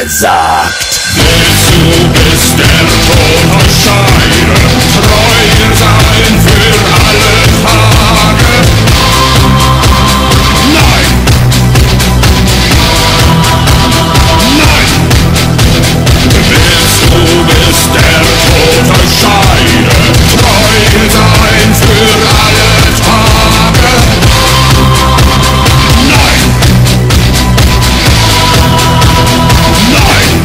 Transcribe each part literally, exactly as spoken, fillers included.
gesagt. Willst du bis der Tod euch scheiden, treu sein für alle Tage? Nein! Nein! Willst du bis der Tod euch scheiden, treu sein für alle Tage? Nein! Nein!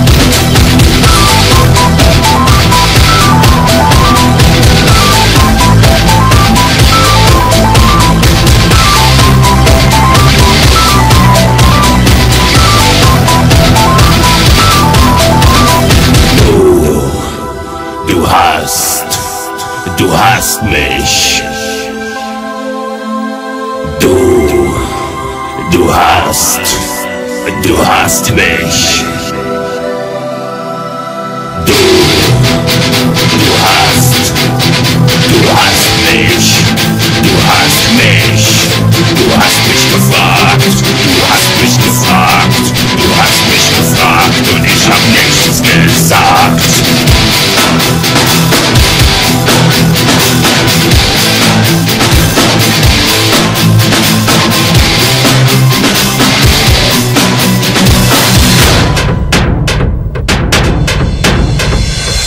Du hast, du hast mich. Du, du hast, du hast mich. Du